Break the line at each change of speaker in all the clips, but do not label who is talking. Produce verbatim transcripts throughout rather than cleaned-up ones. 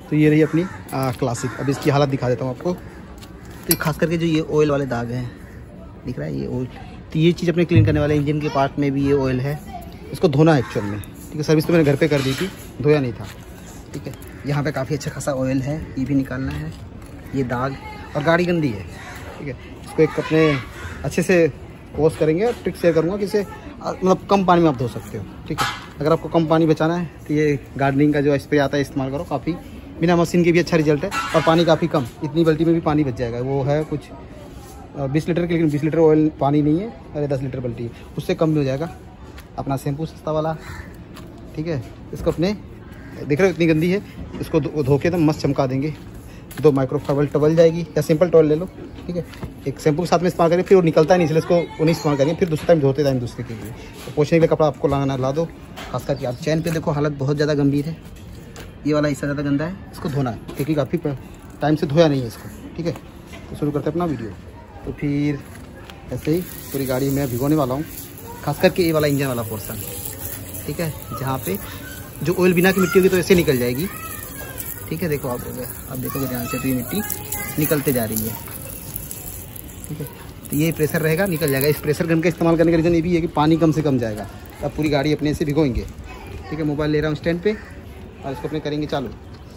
तो ये रही अपनी आ, क्लासिक। अब इसकी हालत दिखा देता हूँ आपको। तो खास करके जो ये ऑयल वाले दाग हैं, दिख रहा है ये ऑयल, तो ये चीज़ अपने क्लीन करने वाले इंजन के पार्ट में भी ये ऑयल है। इसको धोना है एक्चुअल में, ठीक है। सर्विस तो मैंने घर पे कर दी थी, धोया नहीं था, ठीक है। यहाँ पे काफ़ी अच्छा खासा ऑयल है, ये भी निकालना है, ये दाग। और गाड़ी गंदी है, ठीक है। इसको एक अपने अच्छे से वॉश करेंगे और ट्रिक शेयर करूँगा कि इसे मतलब कम पानी में आप धो सकते हो, ठीक है। अगर आपको कम पानी बचाना है तो ये गार्डनिंग का जो स्प्रे आता है इस्तेमाल करो, काफ़ी बिना मशीन के भी अच्छा रिजल्ट है। और पानी काफ़ी कम, इतनी बाल्टी में भी पानी बच जाएगा। वो है कुछ बीस लीटर की, लेकिन बीस लीटर ऑयल पानी नहीं है, अरे दस लीटर बाल्टी है, उससे कम भी हो जाएगा। अपना शैम्पू सस्ता वाला, ठीक है। इसको अपने देख रहे हो इतनी गंदी है, इसको धो के एकदम मस्त चमका देंगे। दो माइक्रोफाइबर टवल जाएगी या सिंपल टॉवल ले लो, ठीक है। एक शैम्पू के साथ में इस्तेमाल करें, फिर वो निकलता नहीं, इसलिए इसको उन्हीं इस्तेमाल करेंगे। फिर दूसरे टाइम धोते टाइम दूसरे के लिए तो पोछने के लिए कपड़ा आपको लाना ला दो। खास करके आप चैन पे देखो, हालत बहुत ज़्यादा गंभीर है। ये वाला हिस्सा ज़्यादा गंदा है, इसको धोना है, क्योंकि काफ़ी टाइम से धोया नहीं है इसको, ठीक है। तो शुरू करते हैं अपना वीडियो। तो फिर ऐसे ही पूरी गाड़ी में भिगोने वाला हूँ, खास करके ये वाला इंजन वाला पोर्सन, ठीक है। जहाँ पे जो ऑयल बिना की मिट्टी होगी तो ऐसे निकल जाएगी, ठीक है। देखो आप आप देखोगे ध्यान से, तो ये मिट्टी निकलते जा रही है, ठीक है। तो ये प्रेशर रहेगा, निकल जाएगा। इस प्रेशर गन का इस्तेमाल करने का रीज़न ये भी है कि पानी कम से कम जाएगा। अब पूरी गाड़ी अपने से भिगोएंगे, ठीक है। मोबाइल ले रहा हूँ स्टैंड पे और इसको अपने करेंगे चालू।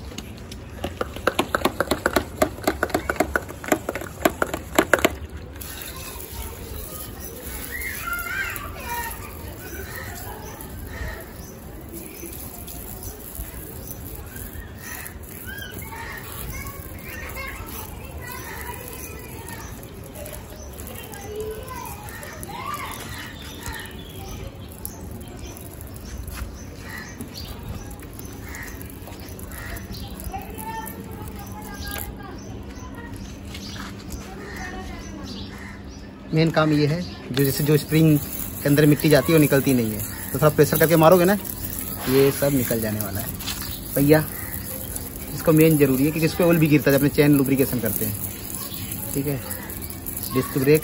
मेन काम ये है, जो जैसे जो स्प्रिंग के अंदर मिट्टी जाती है वो निकलती नहीं है, तो थोड़ा प्रेशर करके मारोगे ना, ये सब निकल जाने वाला है भैया। इसको मेन जरूरी है कि इस पर ऑयल भी गिरता है, अपने चैन लुब्रिकेशन करते हैं, ठीक है। डिस्क ब्रेक,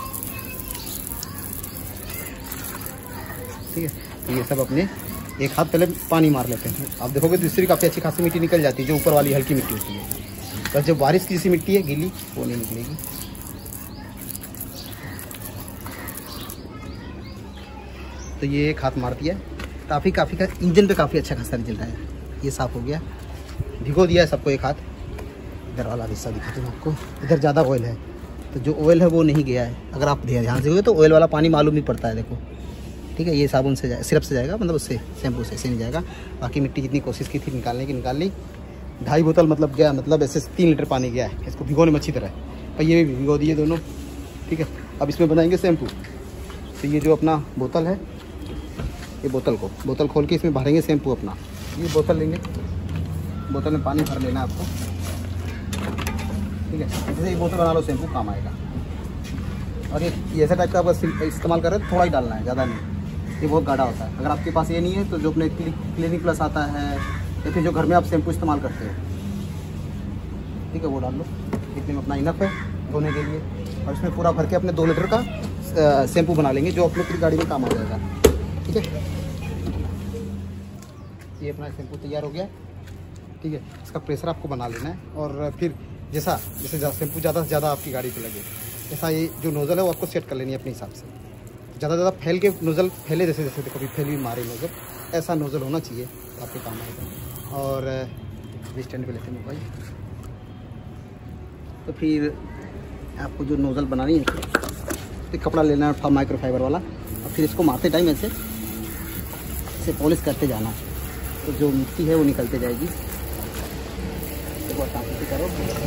ठीक है। तो ये सब अपने एक हाथ पहले पानी मार लेते हैं। आप देखोगे तो इससे भी काफ़ी अच्छी खासी मिट्टी निकल जाती है, जो ऊपर वाली हल्की मिट्टी होती है। बस जो बारिश की जैसी मिट्टी है गीली, वो नहीं निकलेगी। तो ये एक हाथ मार दिया, काफ़ी काफ़ी का इंजन पे काफ़ी अच्छा खासा रिजल्ट आया। ये साफ़ हो गया, भिगो दिया है सबको एक हाथ। इधर वाला हिस्सा दिखाते हैं आपको, इधर ज़्यादा ऑयल है, तो जो ऑयल है वो नहीं गया है। अगर आप ध्यान से होगे तो ऑयल वाला पानी मालूम नहीं पड़ता है, देखो, ठीक है। ये साबुन से जाए, सिरप से जाएगा, मतलब उससे शैम्पू से ऐसे नहीं जाएगा। बाकी मिट्टी जितनी कोशिश की थी निकालने की निकाल ली। ढाई बोतल मतलब गया, मतलब ऐसे तीन लीटर पानी गया है। इसको भिगोने में अच्छी तरह, और ये भी भिगो दिए दोनों, ठीक है। अब इसमें बनाएंगे शैम्पू। तो ये जो अपना बोतल है, ये बोतल को बोतल खोल के इसमें भरेंगे शैम्पू अपना। ये बोतल लेंगे, बोतल में पानी भर लेना आपको, ठीक है। जैसे ये बोतल बना लो, शैम्पू काम आएगा। और ये ये ऐसा टाइप का आप इस्तेमाल कर रहे हो, थोड़ा ही डालना है, ज़्यादा नहीं। ये बहुत गाढ़ा होता है। अगर आपके पास ये नहीं है तो जो अपने क्लिनिक प्लस आता है, या फिर जो घर में आप शैम्पू इस्तेमाल करते हो, ठीक है, वो डाल लो। इतने में अपना इनफ है धोने के लिए। और इसमें पूरा भर के अपने दो लीटर का शैम्पू बना लेंगे, जो अपने पूरी गाड़ी में काम आ जाएगा, ठीक है। ये अपना शैम्पू तैयार हो गया, ठीक है। इसका प्रेशर आपको बना लेना है, और फिर जैसा जैसे शैम्पू ज़्यादा से ज़्यादा आपकी गाड़ी पे लगे, जैसा ये जो नोज़ल है वो आपको सेट कर लेनी है अपने हिसाब से। ज़्यादा ज़्यादा फैल के नोज़ल फैले, जैसे जैसे कभी फैली मारे नोज़ल, ऐसा नोज़ल होना चाहिए, आपके काम आएगा। और स्टैंड पे लेते हैं मोबाइल। तो फिर आपको जो नोज़ल बनानी है, तो कपड़ा लेना है माइक्रोफाइबर वाला, और फिर इसको मारते टाइम ऐसे इसे पॉलिश करते जाना, तो जो मिट्टी है वो निकलते जाएगी। तो करो,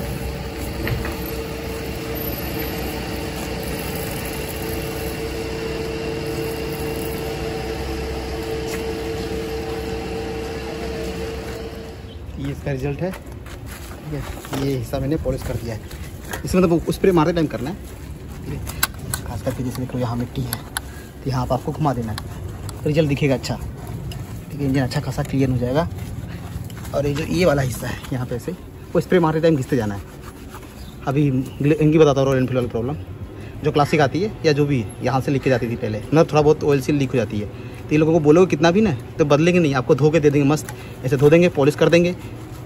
ये इसका रिजल्ट है, ठीक है। ये हिस्सा मैंने पॉलिश कर दिया है। इसमें मतलब उस पर मारते टाइम करना है, ठीक है। खास करके जैसे देखो यहाँ मिट्टी है, तो यहाँ आप आपको घुमा देना है, रिजल्ट दिखेगा अच्छा, ठीक है। इंजन अच्छा खासा क्लियर हो जाएगा। और ये जो ये वाला हिस्सा है यहाँ पे से, वो स्प्रे मारते टाइम घिसते जाना है। अभी इनकी बताता हूँ रॉयल एनफील्ड वाली प्रॉब्लम, जो क्लासिक आती है या जो भी यहाँ से लीक जाती थी पहले ना, थोड़ा बहुत ऑयल से लीक हो जाती है। तो ये लोगों को बोलोगे कितना भी ना, तो बदलेंगे नहीं, आपको धो के दे देंगे, मस्त ऐसे धो देंगे, पॉलिश कर देंगे,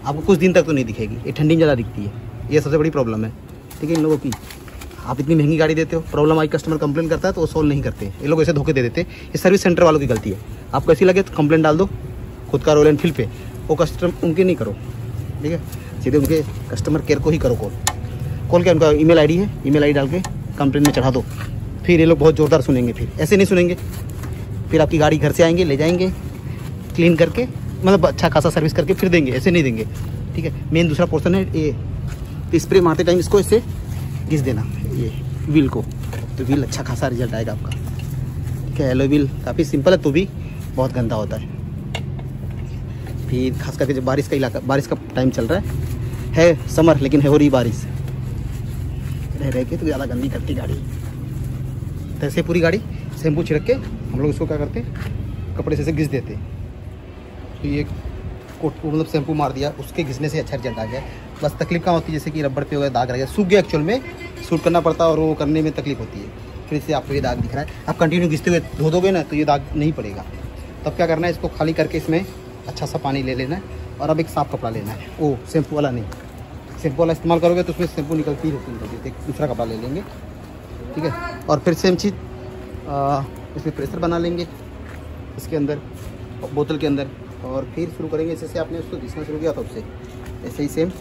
आपको कुछ दिन तक तो नहीं दिखेगी, ये ठंडी में ज़्यादा दिखती है, ये सबसे बड़ी प्रॉब्लम है। ठीक है, इन लोगों की, आप इतनी महंगी गाड़ी देते हो, प्रॉब्लम आई कस्टमर कंप्लेन करता है तो वो सॉल्व नहीं करते, ये लोग ऐसे धोखे दे देते हैं। ये सर्विस सेंटर वालों की गलती है। आपको ऐसी लगे तो कंप्लेन डाल दो खुद का रॉयल एनफील्ड पे, वो कस्टमर उनके नहीं करो, ठीक है, सीधे उनके कस्टमर केयर को ही करो कॉल। कॉल क्या उनका ईमेल आईडी है, ईमेल आईडी डाल के कंप्लेन में चढ़ा दो, फिर ये लोग बहुत ज़ोरदार सुनेंगे। फिर ऐसे नहीं सुनेंगे, फिर आपकी गाड़ी घर से आएंगे, ले जाएंगे, क्लीन करके, मतलब अच्छा खासा सर्विस करके फिर देंगे, ऐसे नहीं देंगे। ठीक है, मेन दूसरा पोर्सन है ये, स्प्रे मारते टाइम इसको ऐसे घिस देना, ये व्हील को, तो व्हील अच्छा खासा रिजल्ट आएगा आपका। ठीक है, एलो व्हील काफ़ी सिंपल है तो भी बहुत गंदा होता है। फिर खास करके जब बारिश का इलाका, बारिश का टाइम चल रहा है है समर, लेकिन है हो रही बारिश, रह रह के तो ज़्यादा गंदी करती गाड़ी। तो ऐसे पूरी गाड़ी शैम्पू छिड़क के हम लोग इसको क्या करते हैं, कपड़े से ऐसे घिस देते। तो ये कोट मतलब शैम्पू मार दिया, उसके घिसने से अच्छा रिजल्ट आ गया। बस तकलीफ कहाँ होती है, जैसे कि रबड़ पे हो गया, दाग रह गया, सूख गया, एक्चुअल में सूट करना पड़ता है और वो करने में तकलीफ होती है। फिर इससे आपको ये दाग दिख रहा है, आप कंटिन्यू घिसते हुए धो दोगे ना तो ये दाग नहीं पड़ेगा। तब क्या करना है, इसको खाली करके इसमें अच्छा सा पानी ले लेना है और अब एक साफ कपड़ा लेना है, वो शैम्पू वाला नहीं, शैम्पू वाला इस्तेमाल करोगे तो उसमें शैम्पू निकलती रहती है। एक दूसरा कपड़ा ले लेंगे, ठीक है, और फिर सेम चीज़ इसमें प्रेशर बना लेंगे इसके अंदर, बोतल के अंदर, और फिर शुरू करेंगे जैसे से आपने उसको घिसना शुरू किया था उससे, ऐसे ही सेम।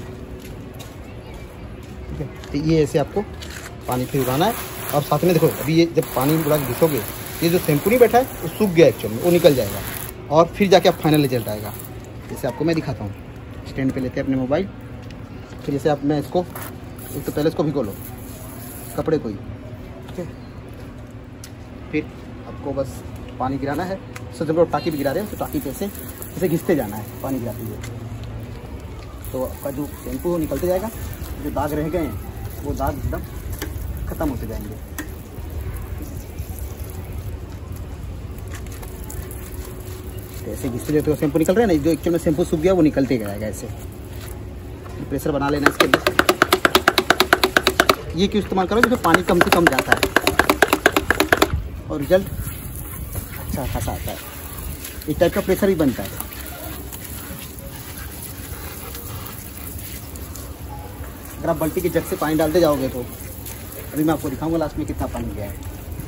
ठीक है, तो ये ऐसे आपको पानी फिर उगाना है। और साथ में देखो, अभी ये जब पानी उड़ा के घिसोगे, ये जो शैम्पू नहीं बैठा है वो सूख गया एक्चुअल में, वो निकल जाएगा और फिर जाके आप फाइनल रिजल्ट आएगा। जैसे आपको मैं दिखाता हूँ, स्टैंड पे लेते हैं अपने मोबाइल, फिर जैसे आप मैं इसको एक तो पहले इसको भिगो लो कपड़े को ही, ठीक है, फिर आपको बस पानी गिराना है। सो जब लोग टाँकी भी गिरा रहे हैं तो टाँकी पे से इसे घिसते जाना है पानी गिराते हुए, तो आपका जो शैम्पू वो निकलते जाएगा, जो दाग रह गए हैं वो दाग एकदम ख़त्म होते जाएंगे। तो ऐसे घिसते जाते हो शैम्पू निकल रहे हैं ना, जो एक्चुअल में शैम्पू सूख गया वो निकलते जाएगा ऐसे। प्रेशर बना लेना इसके अंदर, ये क्यों इस्तेमाल करो, जिसमें पानी कम से कम जाता है और रिजल्ट अच्छा खासा आता है। इस टाइप का प्रेशर भी बनता है। अगर आप बाल्टी के जग से पानी डालते जाओगे तो अभी मैं आपको दिखाऊंगा लास्ट में कितना पानी गया है।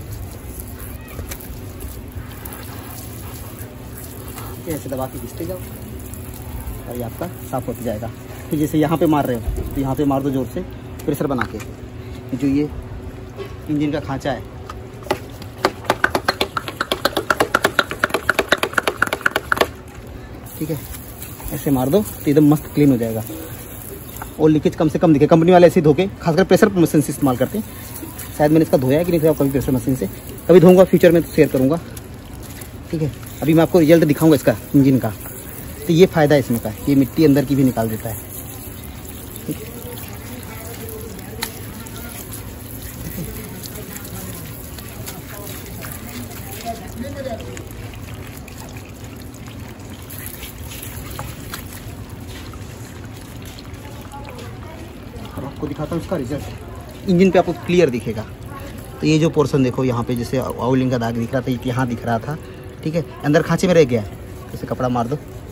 ऐसे दबा के घिसते जाओ और ये आपका साफ होता जाएगा। फिर जैसे यहाँ पे मार रहे हो तो यहाँ पे मार दो जोर से, प्रेशर बना के। जो ये इंजन का खांचा है, ठीक है, ऐसे मार दो तो एकदम मस्त क्लीन हो जाएगा और लीकेज कम से कम दिखे। कंपनी वाले ऐसे ही धोके खासकर प्रेशर मशीन से इस्तेमाल करते हैं। शायद मैंने इसका धोया है कि नहीं धोया कभी प्रेशर मशीन से, कभी धोऊंगा फ्यूचर में तो शेयर करूँगा। ठीक है, अभी मैं आपको रिजल्ट दिखाऊंगा इसका इंजन का। तो ये फ़ायदा है इसमें का, ये मिट्टी अंदर की भी निकाल देता है। ठीक है, और आपको दिखाता हूँ इसका रिजल्ट। इंजन पे आपको क्लियर दिखेगा। तो ये जो पोर्शन देखो यहाँ पे जैसे ऑयलिंग का दाग दिख रहा था, यहाँ दिख रहा था, ठीक है, अंदर खांचे में रह गया है। जैसे कपड़ा मार दो,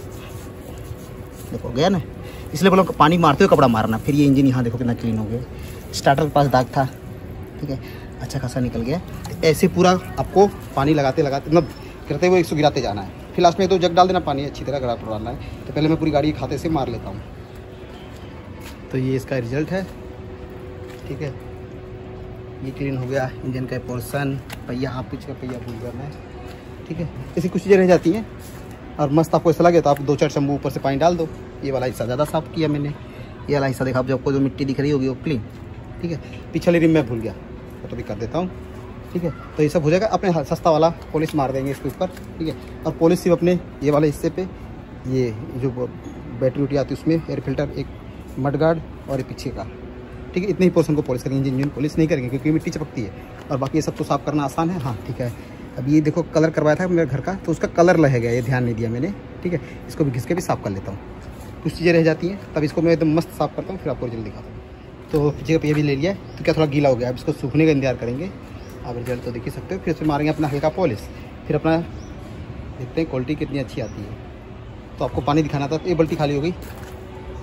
देखो गया ना, इसलिए बोलो पानी मारते हुए कपड़ा मारना। फिर ये इंजन यहाँ देखो कितना क्लीन हो गया। स्टार्टर के पास दाग था, ठीक है, अच्छा खासा निकल गया। ऐसे पूरा आपको पानी लगाते लगाते मतलब करते हुए इसको गिराते जाना है। फिर लास्ट में तो जग डाल देना पानी अच्छी तरह गरा डालना है। तो पहले मैं पूरी गाड़ी खाते से मार लेता हूँ। तो ये इसका रिजल्ट है, ठीक है, ये क्लीन हो गया इंजन का पोर्सन। पहिया, हाँ पीछे का पहिया भूल करना है, ठीक है। ऐसी कुछ चीज़ें रह जाती हैं और मस्त आपको ऐसा लगे तो आप दो चार शैम्पू ऊपर से पानी डाल दो। ये वाला हिस्सा ज़्यादा साफ़ किया मैंने, ये वाला हिस्सा देखा, आप जो आपको जो मिट्टी दिख रही होगी वो क्लीन, ठीक है। पिछले रिम मैं भूल गया तो भी कर देता हूँ, ठीक है। तो ये सब हो जाएगा। अपने सस्ता वाला पॉलिश मार देंगे इसके ऊपर, ठीक है। और पॉलिश सिर्फ अपने ये वाले हिस्से पे, ये जो बैटरी उटी आती है उसमें एयर फिल्टर, एक मड गार्ड और ये पीछे का, ठीक है। इतने ही पोर्शन को पॉलिश करेंगे, इंजन पॉलिश नहीं करेंगे क्योंकि मिट्टी चपकती है। और बाकी ये सब तो साफ़ करना आसान है, हाँ ठीक है। अब ये देखो कलर करवाया था मेरे घर का, तो उसका कलर रह गया, ये ध्यान नहीं दिया मैंने, ठीक है। इसको भी घिस के भी साफ़ कर लेता हूँ। कुछ चीज़ें रह जाती हैं, तब इसको मैं एकदम मस्त साफ़ करता हूँ, फिर आपको रिजल्ट दिखाता हूँ। तो पीछे का ये भी ले लिया है, तो क्या थोड़ा गीला हो गया, अब इसको सूखने का इंतजार करेंगे। आप रिजल्ट तो देख ही सकते हो। फिर उसमें मारेंगे अपना हल्का पॉलिश, फिर अपना देखते हैं क्वालिटी कितनी अच्छी आती है। तो आपको पानी दिखाना था, तो ये बाल्टी खाली हो गई,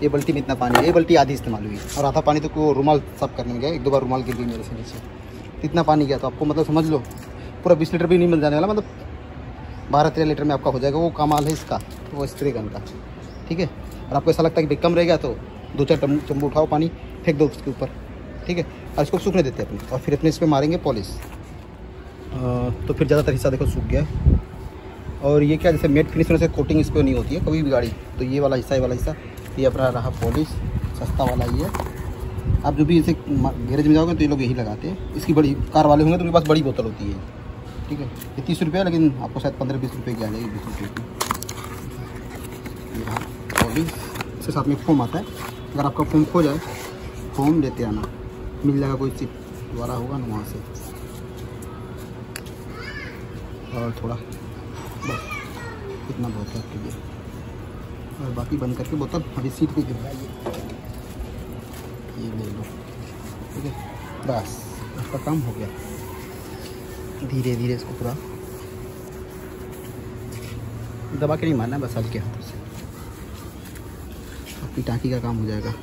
ये बाल्टी में इतना पानी है, ये बाल्टी आधी इस्तेमाल हुई और आधा पानी तो को रुमाल साफ करने में गया, एक दो बार रुमाल गिर गई मेरे से नीचे, इतना पानी गया। तो आपको मतलब समझ लो पूरा बीस लीटर भी नहीं मिल जाने वाला, मतलब बारह तेरह लीटर में आपका हो जाएगा। वो कमाल है इसका, वो स्प्रे गन का, ठीक है। और आपको ऐसा लगता है कि कम रह गया तो दो चार चम्बू उठाओ, पानी फेंक दो उसके ऊपर, ठीक है। और इसको सूखने देते हैं अपने, और फिर अपने इस पर मारेंगे पॉलिश। तो फिर ज़्यादातर हिस्सा देखो सूख गया। और ये क्या, जैसे मेट फिनिश होने से कोटिंग इस पर नहीं होती है कभी भी गाड़ी, तो ये वाला हिस्सा, ये वाला हिस्सा ये अपना रहा पॉलिश, सस्ता वाला ही है। आप जो भी इसे गैरेज में जाओगे तो ये लोग यही लगाते हैं। इसकी बड़ी कार वाले होंगे तो उनके पास बड़ी बोतल होती है, ठीक है। ये तीस रुपये, लेकिन आपको शायद पंद्रह बीस रुपये की आ जाएगी, बीस रुपये की। ये रहा पॉलिश, इसके साथ में फोम आता है। अगर आपका फोम खो जाए, फोम लेते आना, मिल जाएगा, कोई चिप द्वारा होगा ना वहाँ से। और थोड़ा बस इतना बहुत है आपके लिए, और बाकी बंद करके बोतल अभी सीट पे गिर जाएगी, ये ले लो, ठीक है। बस आपका काम हो गया। धीरे धीरे इसको पूरा दबा के नहीं मारना, बस हल्के हाथों से आपकी टाँकी का काम हो जाएगा।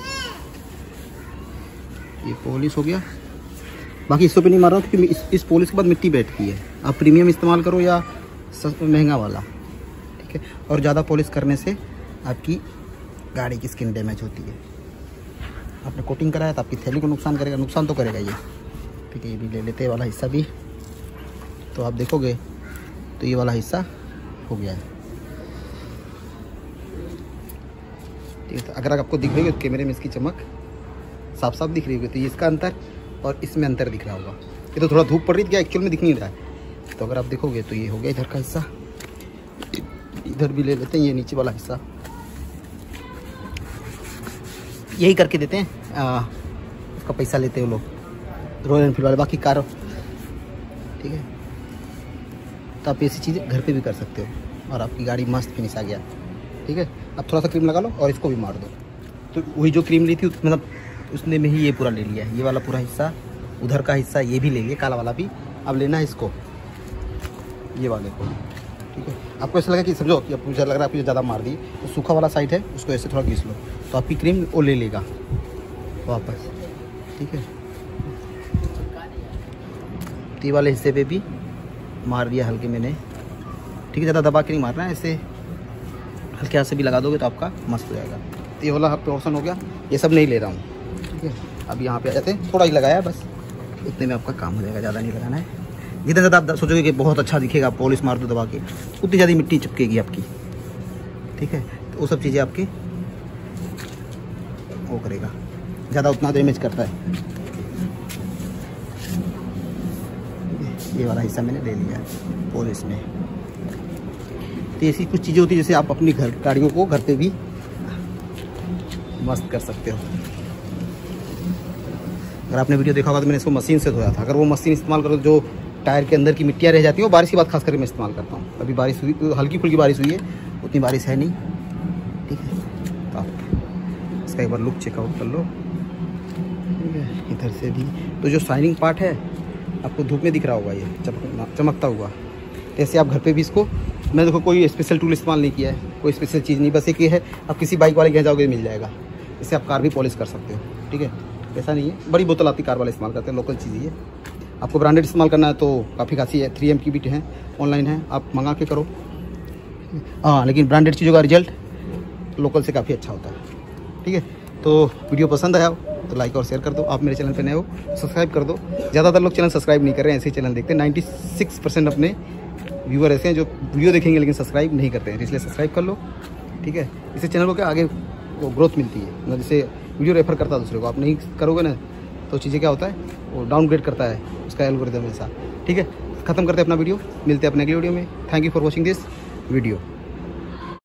ये पॉलिश हो गया। बाकी इसको भी नहीं मार रहा हूँ क्योंकि इस, इस पॉलिश के बाद मिट्टी बैठती है। आप प्रीमियम इस्तेमाल करो या महंगा वाला, ठीक है। और ज़्यादा पॉलिश करने से आपकी गाड़ी की स्किन डैमेज होती है। आपने कोटिंग कराया तो आपकी थैली को नुकसान करेगा, नुकसान तो करेगा ये, ठीक है। ये भी ले लेते हैं वाला हिस्सा भी, तो आप देखोगे तो ये वाला हिस्सा हो गया है, ठीक है। तो अगर आपको दिख रही है तो कैमरे में इसकी चमक साफ साफ दिख रही होगी, तो ये इसका अंतर और इसमें अंतर दिख रहा होगा। ये तो थोड़ा धूप पड़ रही थी क्या, एक्चुअल में दिख नहीं रहा है। तो अगर आप देखोगे तो ये हो गया इधर का हिस्सा। इधर भी ले लेते हैं ये नीचे वाला हिस्सा, यही करके देते हैं। आ, उसका पैसा लेते हैं वो लोग रॉयल एनफील्ड वाले, बाकी कार, ठीक है। तो आप ऐसी चीज़ें घर पे भी कर सकते हो और आपकी गाड़ी मस्त फिनिश आ गया, ठीक है। अब थोड़ा सा क्रीम लगा लो और इसको भी मार दो। तो वही जो क्रीम ली थी मतलब उसने में ही ये पूरा ले लिया है, ये वाला पूरा हिस्सा, उधर का हिस्सा ये भी ले लिया, काला वाला भी। अब लेना है इसको, ये वाले को, ठीक है। आपको ऐसा लगा कि समझो कि आपको लग रहा है आपको ज़्यादा मार दी, तो सूखा वाला साइड है उसको ऐसे थोड़ा घिस लो, तो आपकी क्रीम वो ले लेगा वापस, ठीक है। तो ये वाले हिस्से पे भी मार दिया हल्के मैंने, ठीक है। ज़्यादा दबा के नहीं मारना है, ऐसे हल्के हाथ से भी लगा दोगे तो आपका मस्त हो जाएगा। तो ये वाला पोर्शन हो गया, ये सब नहीं ले रहा हूँ, ठीक है। अब यहाँ पे आ जाते हैं, थोड़ा ही लगाया है बस, इतने में आपका काम हो जाएगा, ज़्यादा नहीं लगाना है। जितना ज़्यादा आप सोचोगे कि बहुत अच्छा दिखेगा, पॉलिश मार दो दबा के, उतनी ज़्यादा मिट्टी चिपकेगी आपकी, ठीक है। तो वो सब चीज़ें आपकी वो करेगा, ज़्यादा उतना डैमेज करता है। ये वाला हिस्सा मैंने ले लिया पॉलिश में। तो ऐसी कुछ चीज़ें होती है जैसे आप अपनी घर गाड़ियों को घर पे भी मस्त कर सकते हो। अगर आपने वीडियो देखा होगा तो मैंने इसको मशीन से धोया था। अगर वो मशीन इस्तेमाल करो जो टायर के अंदर की मिट्टियाँ रह जाती हैं, वो बारिश की बात खास करके मैं इस्तेमाल करता हूँ। अभी बारिश हुई, हल्की फुल्की बारिश हुई है, उतनी बारिश है नहीं, ठीक है। तो आप इसका एक बार लुक चेकआउट कर लो, ठीक है। इधर से भी तो जो शाइनिंग पार्ट है आपको धूप में दिख रहा होगा, ये चमक चमकता हुआ। ऐसे आप घर पे भी इसको, मैं देखो कोई स्पेशल टूल इस्तेमाल नहीं किया है, कोई स्पेशल चीज़ नहीं, बस एक ये है आप किसी बाइक वाले के यहाँ जाओगे मिल जाएगा। इससे आप कार भी पॉलिश कर सकते हो, ठीक है। ऐसा नहीं है, बड़ी बोतल आती कार वाले इस्तेमाल करते हैं, लोकल चीज़ ही है। आपको ब्रांडेड इस्तेमाल करना है तो काफ़ी खासी है, थ्री एम की भी है, ऑनलाइन है, आप मंगा के करो। हाँ, लेकिन ब्रांडेड चीज़ों का रिजल्ट लोकल से काफ़ी अच्छा होता है, ठीक है। तो वीडियो पसंद आया हो तो लाइक और शेयर कर दो। आप मेरे चैनल पे नए हो सब्सक्राइब कर दो। ज़्यादातर लोग चैनल सब्सक्राइब नहीं कर रहे हैं, ऐसे ही चैनल देखते हैं। नाइन्टी सिक्स परसेंट अपने व्यूअर ऐसे हैं जो वीडियो देखेंगे लेकिन सब्सक्राइब नहीं करते हैं, इसलिए सब्सक्राइब कर लो, ठीक है। इससे चैनल को क्या आगे वो ग्रोथ मिलती है, जैसे वीडियो रेफर करता है दूसरे को, आप नहीं करोगे ना तो चीज़ें क्या होता है वो डाउनग्रेड करता है उसका एल्गोरिथम ऐसा, ठीक है। ख़त्म करते हैं अपना वीडियो, मिलते हैं अपने अगले वीडियो में। Thank you for watching this video.